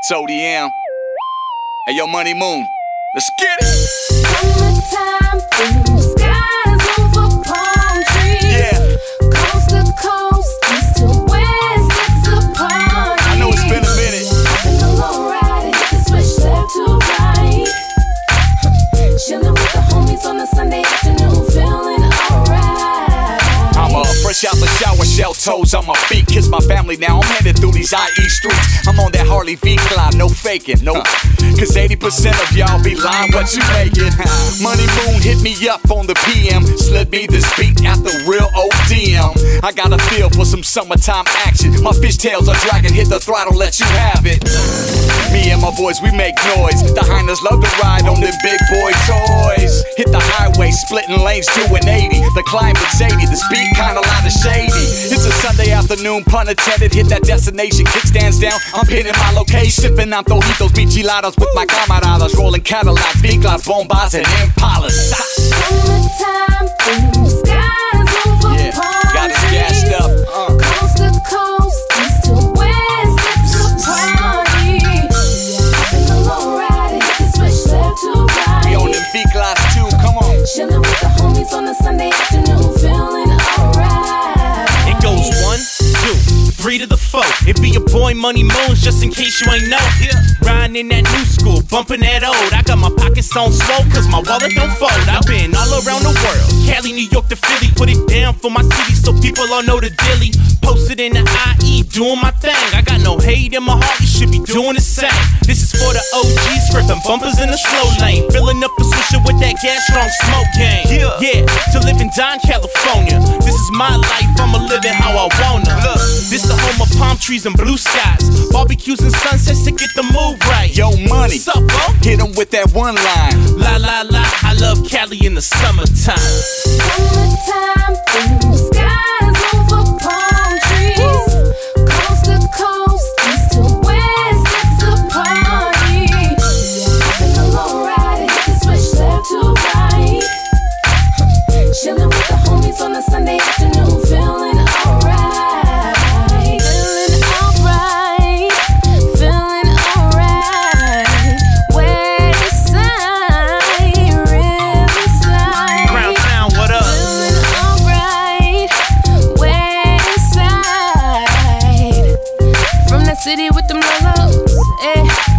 It's ODM. Hey, yo, Money Moon. Let's get it. Summertime, blue skies over palm trees. Yeah. Coast to coast, east to west, it's a party. I know it's been a minute. Hopping the low ride and hit the switch left to right. Chilling with the homies on a Sunday afternoon, feeling alright. I'm fresh out the shower, shell toes on my feet. Kiss my family now, I'm headed through these IE streets. I'm on that Harley V Glide, no faking, no. Cause 80% of y'all be lying what you making. Money Moon hit me up on the PM, slid me this beat at the real ODM. I got a feel for some summertime action. My fishtails are dragging, hit the throttle, let you have it. Me and my boys, we make noise. The Heiners love to ride on them big boy toys. Hit the highway, splitting lanes to an 80. The climate's 80, the speed kinda loud and shady. It's a Sunday afternoon, pun intended. Hit that destination, kickstands down. I'm pinning my location, sipping antojitos, micheladas with my camaradas, rolling Cadillacs, V-Glass, Bombas, and Impalas. Summertime, blue skies over palm got us trees. gassed up. Coast to coast, east to west, it's a party. Hopping the low ride and hit the switch left to right. We on them V-Glass too, come on. Chilling with the homies on a Sunday afternoon, feeling alright. It goes 1, 2, 3 to the 4. It be your boy Money Moons, just in case you ain't know. Riding in that new school, bumping that old. I got my pockets on swole, cause my wallet don't fold. I've been all around the world, Cali, New York to Philly. Put it down for my city so people all know the dilly. Posted in the IE, doing my thing. I got no hate in my heart, you should be doing the same. This is for the OGs, scraping bumpers in the slow lane. Filling up the swisher with that gas, strong smoke game. Yeah, to live and die in California. This is my life, I'ma live it how I wanna. This the home of palm trees and blue skies, barbecues and sunsets to get the mood right. Yo, Money, What's up, bro? hit him with that one line. La la la, I love Cali in the summertime. Summertime, blue skies over palm trees. Coast to coast, east to west, it's a party. Hopping the low ride and hit the switch left to right. Chilling with the homies on a Sunday afternoon, feeling alright. Feeling alright, feeling alright. West side, Riverside. Crown Town, what up? Feeling alright, west side. From the city with them lolos, eh.